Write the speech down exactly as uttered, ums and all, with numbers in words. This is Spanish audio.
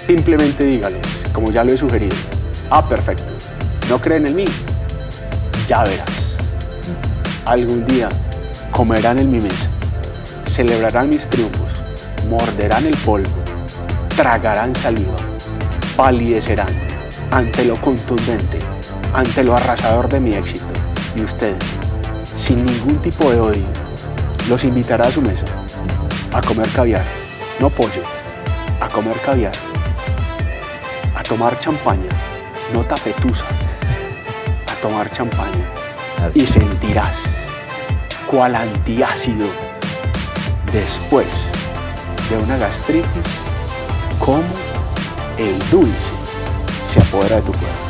Simplemente dígales, como ya lo he sugerido. Ah, perfecto. ¿No creen en mí? Ya verás. Algún día comerán en mi mesa, celebrarán mis triunfos, morderán el polvo, tragarán saliva, palidecerán ante lo contundente, ante lo arrasador de mi éxito. Y ustedes, sin ningún tipo de odio, los invitará a su mesa a comer caviar, no pollo, a comer caviar, a tomar champaña, no tafetusa, a tomar champaña. Y sentirás cuál antiácido después de una gastritis, cómo el dulce se apodera de tu cuerpo.